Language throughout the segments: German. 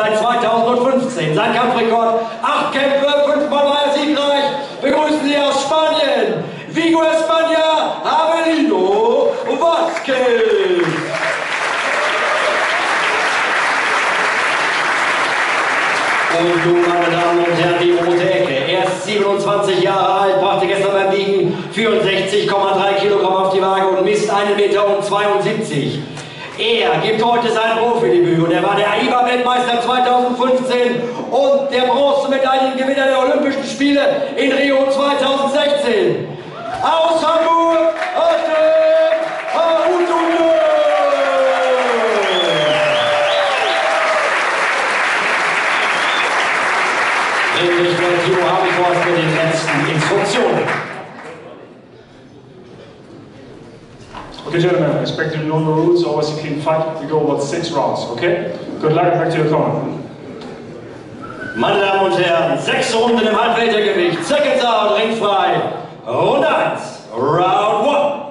seit 2015. Sein Kampfrekord 8 Kämpfe, 5-mal war er siegreich. Begrüßen Sie aus Spanien, Vigo España, Avelino Vázquez. Und nun, meine Damen und Herren, die rote Ecke. Er ist 27 Jahre alt, brachte gestern beim Wiegen 64,3 Kilogramm auf die Waage und misst 1,72 Meter. Er gibt heute sein Profidebüt und er war der AIBA-Weltmeister 2015 und der Bronzemedaillengewinner der Olympischen Spiele in Rio 2016. Aus Hamburg, Artem Harutyunyan! Richter Timo Habichhorst mit den letzten Instruktionen. Okay, gentlemen, respect the normal rules, always a clean fight. We go about 6 rounds, okay? Good luck and back to your corner. Meine Damen und Herren, 6 Runden im Halbweltergewicht. Seconds out, ringfrei. Runde 1, Round 1.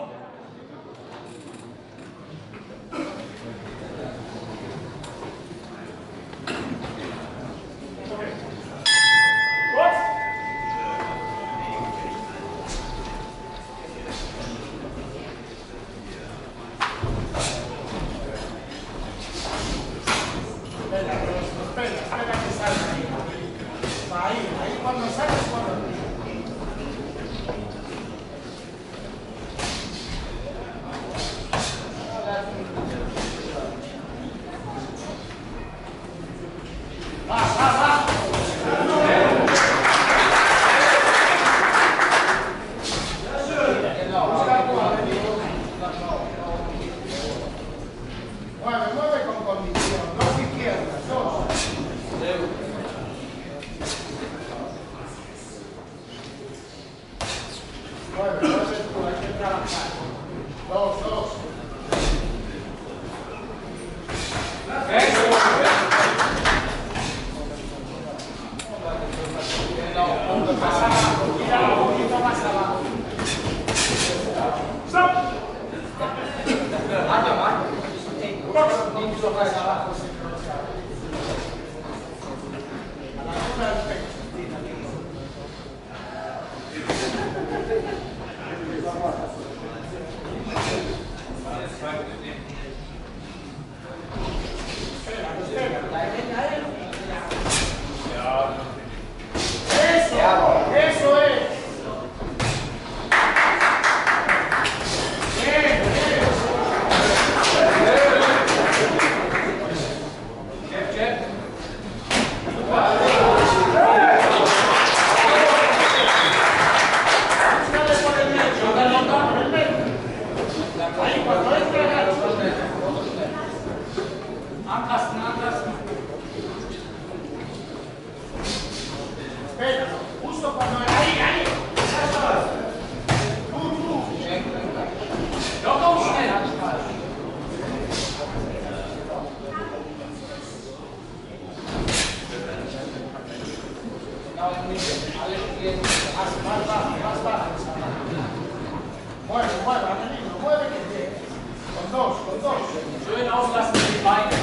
Schön auslassen die Beine.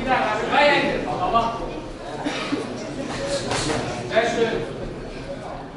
Sehr schön.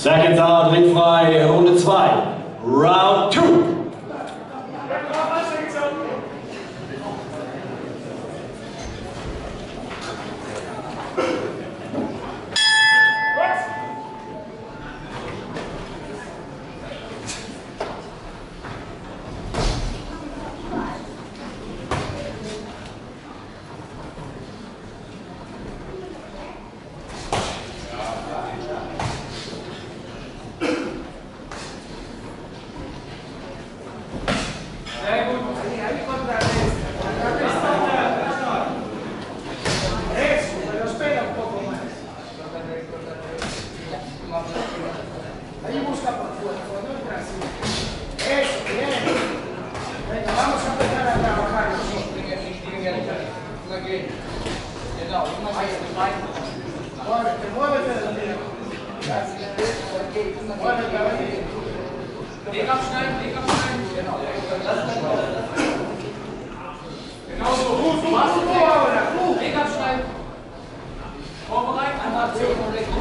Seconds out, ringfrei, Runde 2. Round 2. Weg abschneiden, Weg abschneiden. Genau. Genau so. Machst du vor. Weg abschneiden. Vorbereiten. Einmal Aktion und Weg.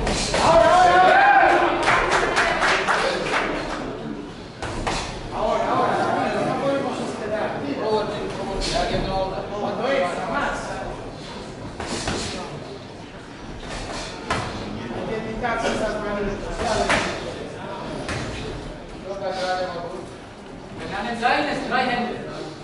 Wenn an den Seilen ist, 3 Hände.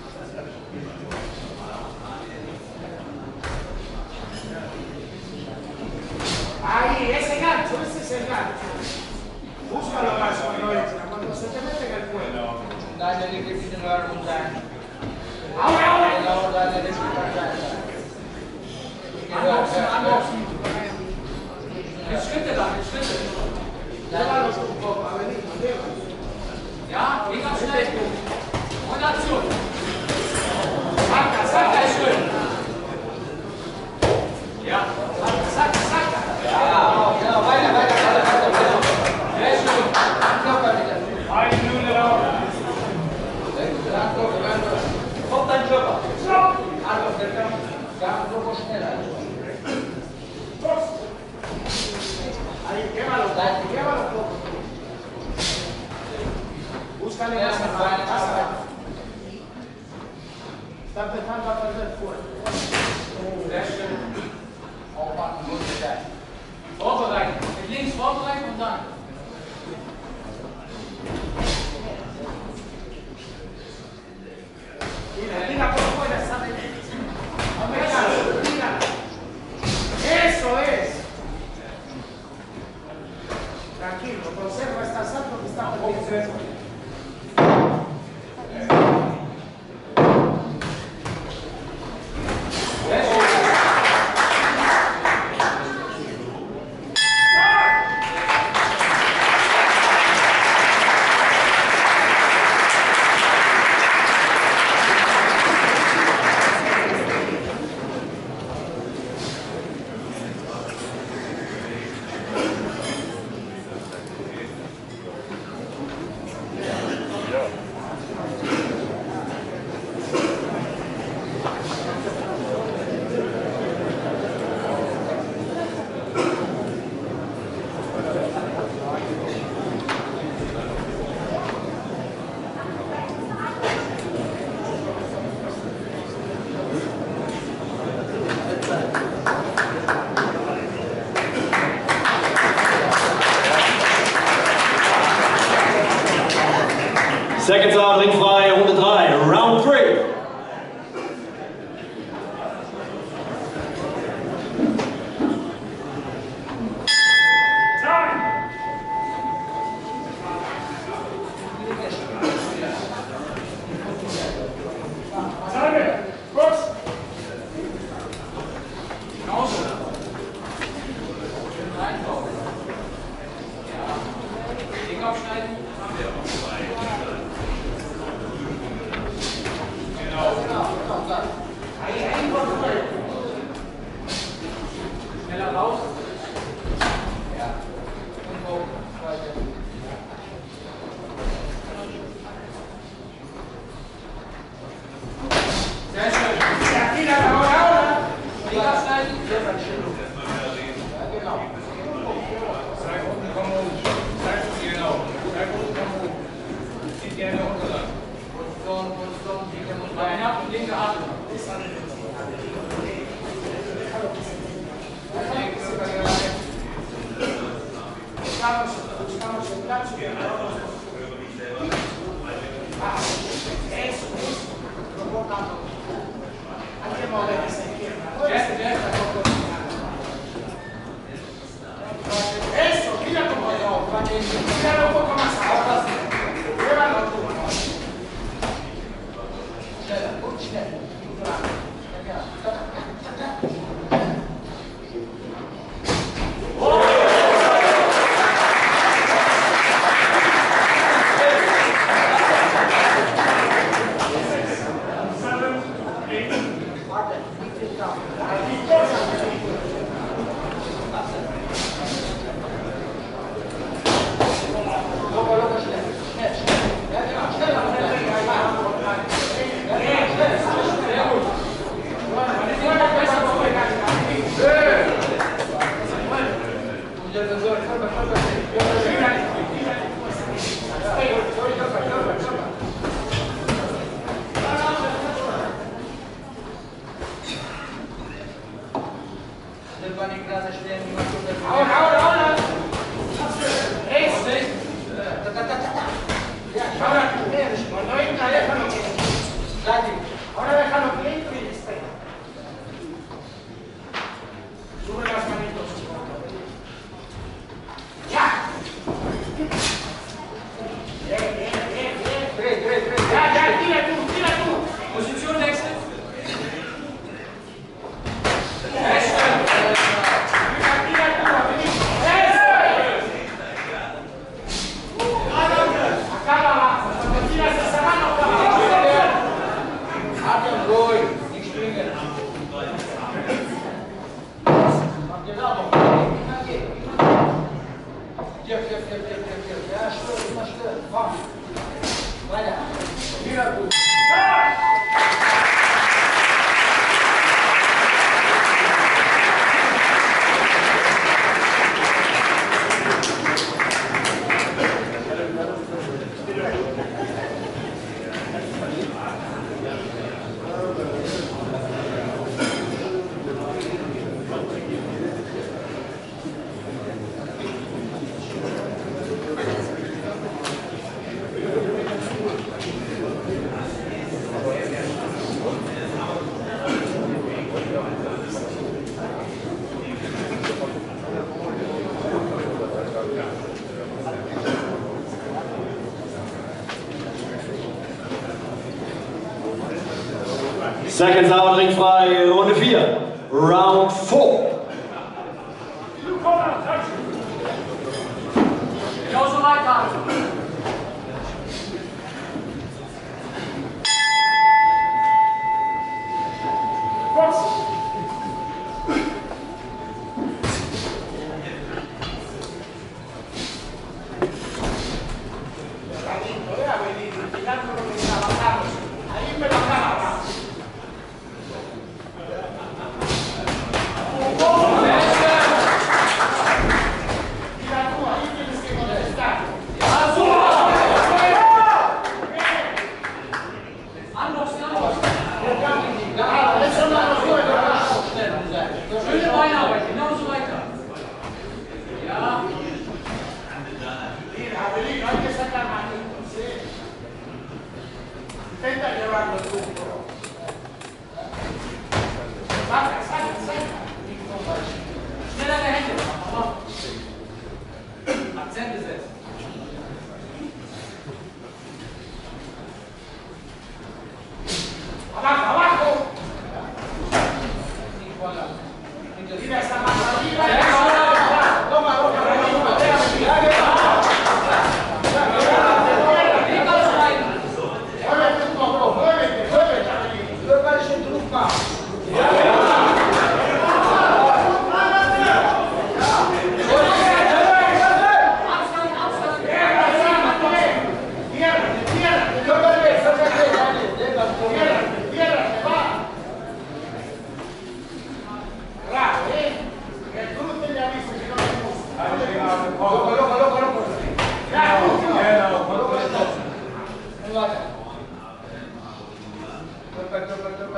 Ahí, ese gancho, ese es el gancho. Búscalo más cuando se te mete en el cuello. Dale, que tiene que dar un daño. Ahora. Dale, que Anders. Mit Schritte da, mit Schritte. Llévalos un poco, Avelino, llévalos. Ja, Weg abschneiden. Und Aktion. Saca, Saca, ist saca. schön. Ja. Saca, saca. Ja, weiter. Sehr schön. Eine Minute lang. Kommt dein Körper. Ja, un poco schneller. Ahí, llévalos, llévalos poco. Búscale más abajo. Está empezando a perder fuerza. Sehr schön. Aufmachen, gut sein. Vorbereiten. Mit links vorbereiten und dann. Tira por fuera, sale. Tira. Eso es. Tranquilo, conserva esta salto que está perdiendo. Ahora déjalo quieto y espera. Sube las manitos. ¡Ya! Bien. Ya, tira tú. Position wechseln. Seconds out, ringfrei, Runde 4, Round 4. Genauso weiter. Schöne Beinarbeit, genauso weiter. Ja. Mira, Avelino, hay que sacar manitos, ¿sí? Intenta llevarlo tú, bro. Saca. Schneller der Hände. Akzent gesetzt. Abajo. Mira esa mano arriba. Toma. Muévete un poco, muévete. Yo parece un truco. Perfecto.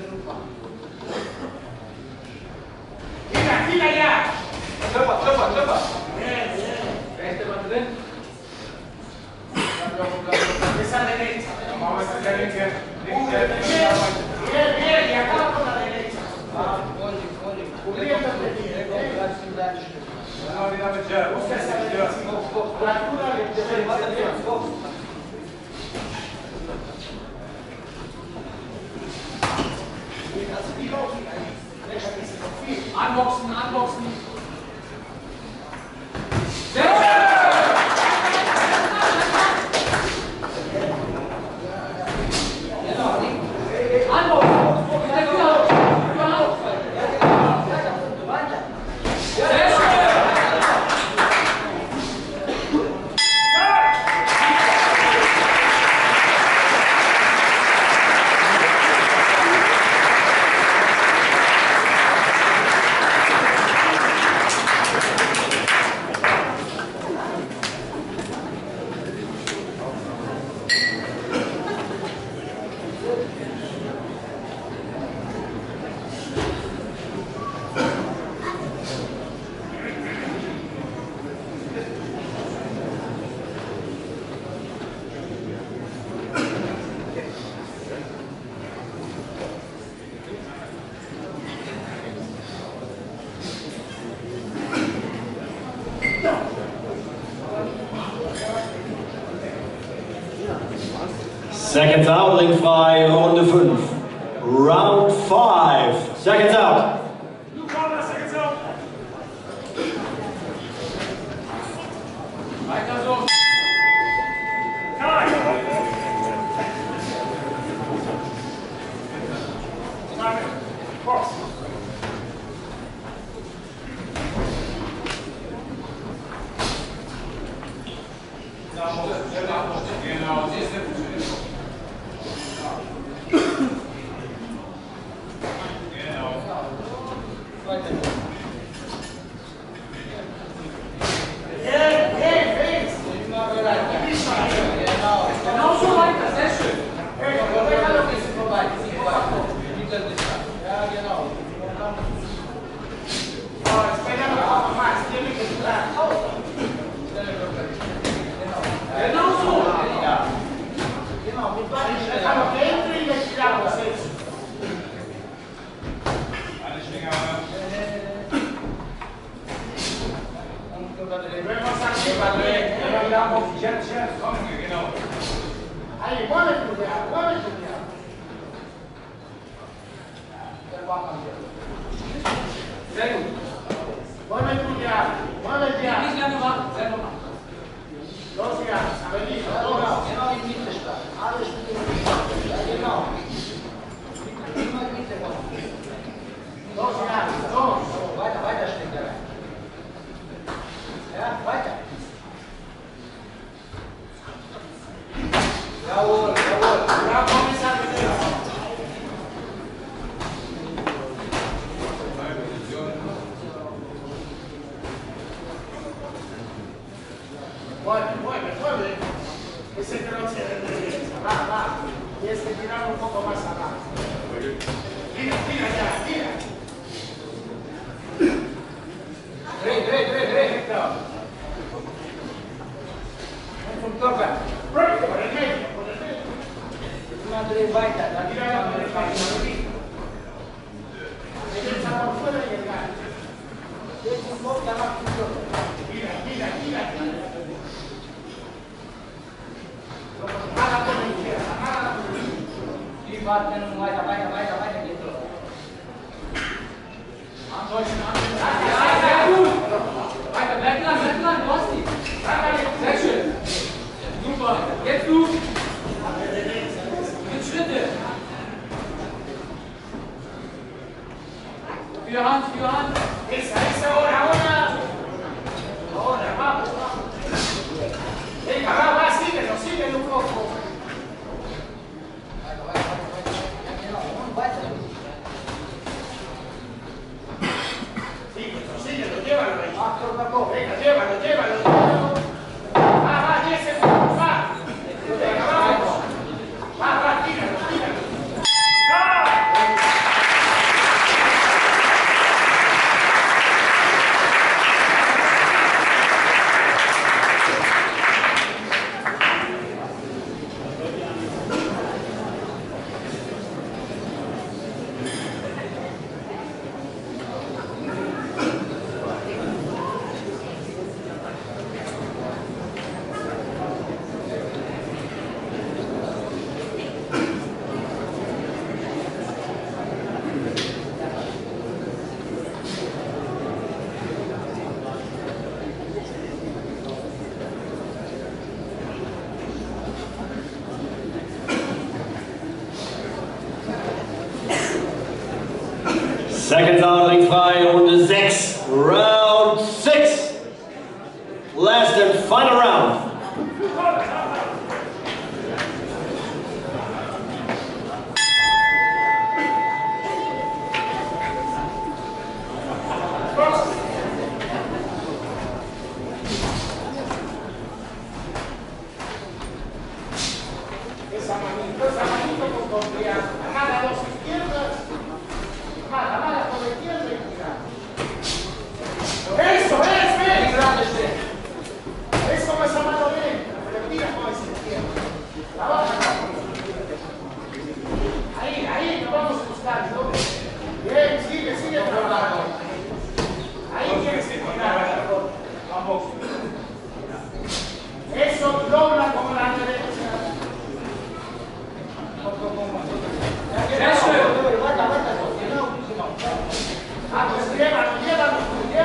Gira, gira ya. Coba, coba, coba. Bien, bien. Este mantén. Esa derecha. Vamos a hacer el que. Bien, bien, y acaba con la derecha. Cubriéndote bien. No olvidamos ya. Busca esa derecha. La altura de derecha. Unboxen, unboxen. Seconds out, ringfrei, Runde 5. Round 5. Seconds out. Weiter so. Genau, das ist der Genau so weiter, sehr schön. Ja, genau. Espera un poco más, tiene que entrar. Genau so. Déjalo que entre y le tiramos eso. Volvemos arriba, ahí, mueve tu dedo, mueve tu dedo. Sehr gut. Mueve tu dedo, mueve el dedo. Nicht lange warten, selber machen. Los dedos, Avelino, Genau, dos. genau in die Mitte starten. Alles mit dem Mitte. Ja, genau. Immer in die Mitte kommen. Dos dedos, dos. So, weiter, weiter steckt er rein. Ja, weiter. Jawohl, jawohl. Ya comienza a meter. Mueve, mueve, mueve. Ese que no se de derecha. Va, va. Tienes que tirar un poco más abajo. Tira, tira ya, tira. Dreh. Zum Körper. Por el medio, por el medio. Immer dreh weiter. Dann Tira ya por el medio. Derecha por fuera y el gancho. Jetzt im Kopf, dann macht die Körper. Tira, tira, tira, tira. Nada con la izquierda, nada con la izquierda. Die warten weiter. Geht los. Andeutschen, andeutschen. Ja, sehr gut. Weiter, bleib dran, du hast die. Sehr schön. Super. Jetzt du. Mit Schritte. Für Hand. Esa, ahora. Ahora, vamos. Venga, va, síguelo un poco. Ja, genau. Und weiter. Síguelo, llévalo ahí. Mach Körper. Venga, llévalo. Va, 10 segundos, va. Venga, vamos. Va, tíralo. Seconds out, ringfrei, Runde 6, Round 6. Last and final round. Esa manito con confianza. Amada a dos izquierdas. Amada con la izquierda y tira. Eso es, ven. Eso es amado, ven. Pero tira con esa izquierda. Trabaja acá. Ahí, nos vamos a buscar, ¿no? Bien, sigue trabajando. Ahí tienes que tirar. Vamos. Eso dobla con la derecha. Vamos, llévalo.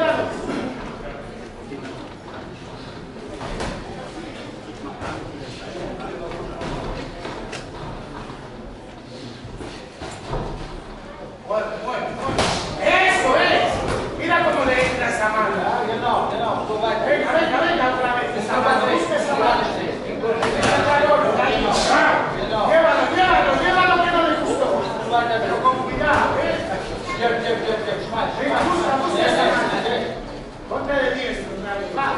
Bueno. Eso es. Mira cómo le entra esa mano. Venga, otra vez. Esa mano, busca esa mano. Llévalo que no le gustó. Pero con cuidado, ¿eh? Venga, busca esa mano. Ponte de diestro, otra vez. Va.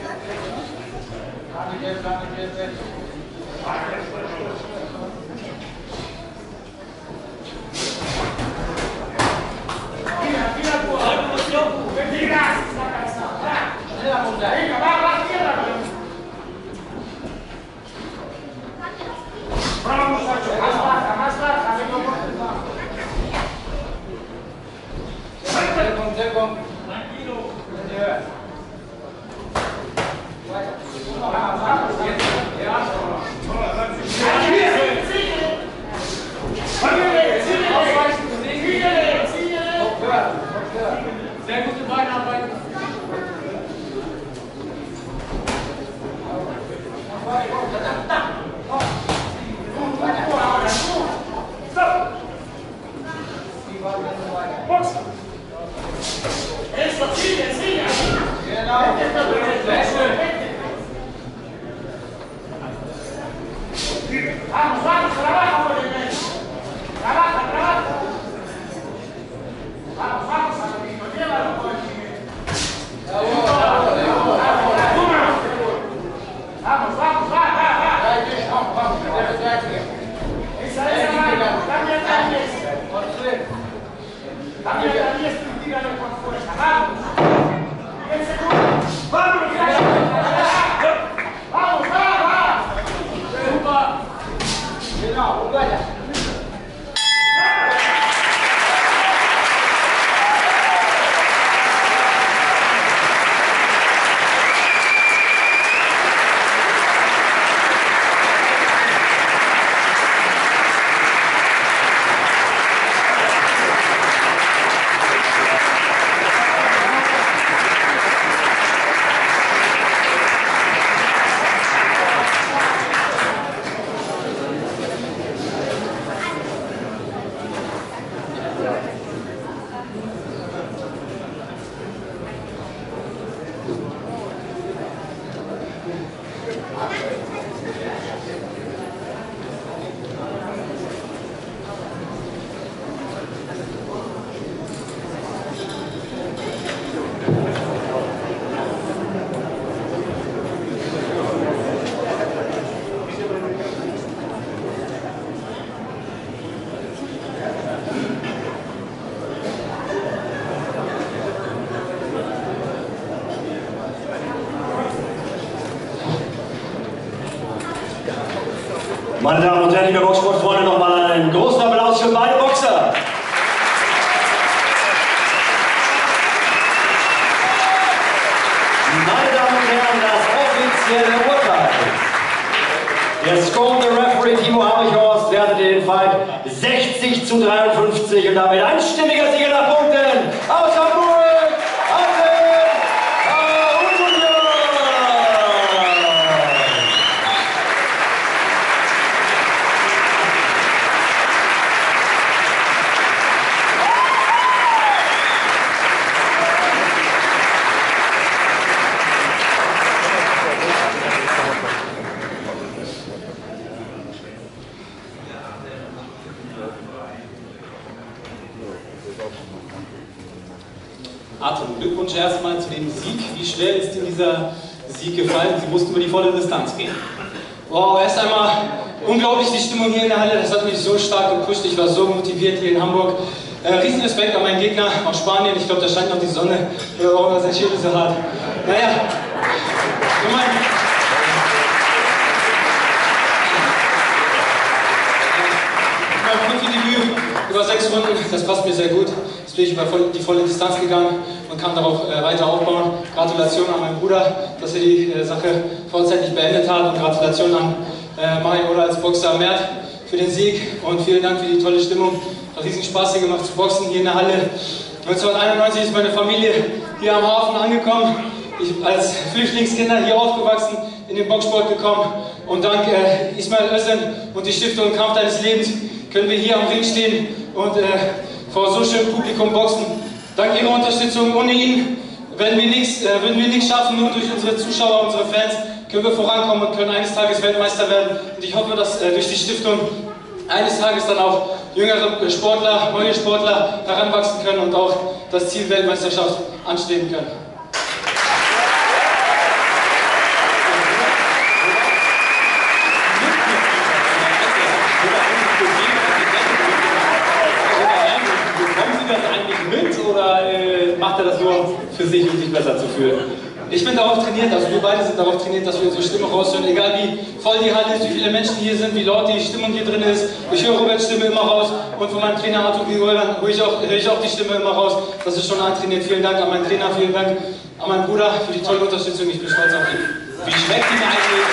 Tira tú. Tira, está cansado. Venga, va, tierra. Vamos, muchacho, más baja, venga, tranquilo. Sehr gute Beinarbeit. Eso, sigue. Vamos, trabaja por el medio. Trabaja. Vamos, Saludito, llévalo por el medio. Vamos, va. Esa mano, cambia la diestra. Cambia la diestra y tírale con fuerza. Vamos. Y el segundo. Vamos, va. Meine Damen und Herren, liebe Boxsportfreunde, nochmal einen großen Applaus für beide Boxer. Meine Damen und Herren, das offizielle Urteil. Der Score der Referee Timo Habichhorst wertete den Fight 60:53 und damit einstimmiger Sieger nach Punkten aus Hamburg. Atem. Glückwunsch erstmal zu dem Sieg. Wie schwer ist dir dieser Sieg gefallen? Sie mussten über die volle Distanz gehen. Wow, erst einmal unglaublich die Stimmung hier in der Halle, das hat mich so stark gepusht, ich war so motiviert hier in Hamburg. Riesen Respekt an meinen Gegner aus Spanien, ich glaube da scheint noch die Sonne, warum das Schild so hart. Naja, mein Profidebüt über 6 Runden, das passt mir sehr gut. Jetzt bin ich über die volle Distanz gegangen und kann darauf weiter aufbauen. Gratulation an meinen Bruder, dass er die Sache vorzeitig beendet hat, und Gratulation an Mario Oda als Boxer Mert für den Sieg und vielen Dank für die tolle Stimmung. Hat riesen Spaß hier gemacht zu boxen hier in der Halle. 1991 ist meine Familie hier am Hafen angekommen. Ich als Flüchtlingskinder hier aufgewachsen, in den Boxsport gekommen, und dank Ismail Özden und die Stiftung Kampf deines Lebens können wir hier am Ring stehen und vor so schönem Publikum boxen. Dank Ihrer Unterstützung, ohne ihn würden wir nichts schaffen, nur durch unsere Zuschauer, unsere Fans können wir vorankommen und können eines Tages Weltmeister werden. Und ich hoffe, dass durch die Stiftung eines Tages dann auch jüngere Sportler, neue Sportler heranwachsen können und auch das Ziel Weltmeisterschaft anstreben können. Oder macht er das nur für sich, um sich besser zu fühlen? Ich bin darauf trainiert, also wir beide sind darauf trainiert, dass wir unsere Stimme raushören, egal wie voll die Halle ist, wie viele Menschen hier sind, wie laut die Stimmung hier drin ist. Ich höre Roberts Stimme immer raus, und von meinem Trainer Arthur Gigueran höre ich auch die Stimme immer raus. Das ist schon antrainiert. Vielen Dank an meinen Trainer, vielen Dank an meinen Bruder für die tolle Unterstützung. Ich bin stolz auf ihn. Wie schmeckt Ihnen eigentlich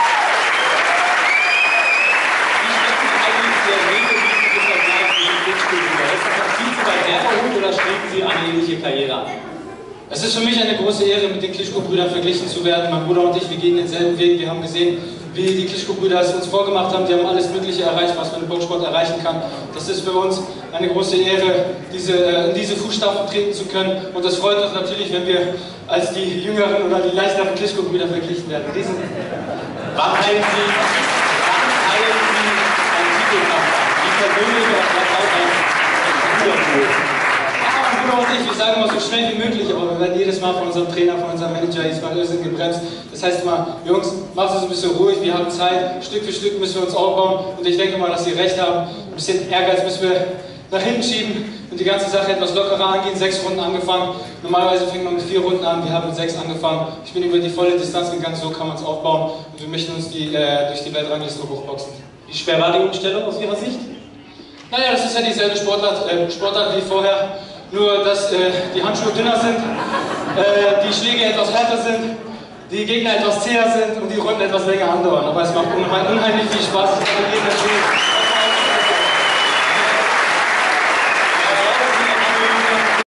der regelmäßige Vergleich mit dem Klitschko-Brüder? Ist das noch viel zu weit hergeholt oder streben Sie eine ähnliche Karriere an? Es ist für mich eine große Ehre, mit den Klitschko-Brüdern verglichen zu werden. Mein Bruder und ich, wir gehen denselben Weg. Wir haben gesehen, wie die Klitschko-Brüder es uns vorgemacht haben. Die haben alles Mögliche erreicht, was man im Boxsport erreichen kann. Das ist für uns eine große Ehre, in diese Fußstapfen treten zu können. Und das freut uns natürlich, wenn wir als die jüngeren oder die leichteren Klitschko-Brüder verglichen werden. Wann heilen Sie einen Titelkampf an? Wie persönlich oder vielleicht auch ein Bruderpool? Bruder und ich, wir sagen immer so schnell wie möglich, aber wir werden jedes Mal von unserem Trainer, von unserem Manager Ismail Özden gebremst. Das heißt immer, Jungs, macht es ein bisschen ruhig, wir haben Zeit, Stück für Stück müssen wir uns aufbauen, und ich denke mal, dass sie recht haben. Ein bisschen Ehrgeiz müssen wir nach hinten schieben und die ganze Sache etwas lockerer angehen. 6 Runden angefangen, normalerweise fängt man mit 4 Runden an, wir haben mit 6 angefangen. Ich bin über die volle Distanz gegangen, so kann man es aufbauen, und wir möchten uns durch die Weltrangliste hochboxen. Wie schwer war die Umstellung aus Ihrer Sicht? Naja, das ist ja dieselbe Sportart wie vorher. Nur, dass die Handschuhe dünner sind, die Schläge etwas härter sind, die Gegner etwas zäher sind und die Runden etwas länger andauern. Aber es macht unheimlich viel Spaß. Ich gratuliere natürlich.